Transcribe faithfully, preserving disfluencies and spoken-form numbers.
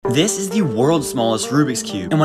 This is the world's smallest Rubik's Cube, and when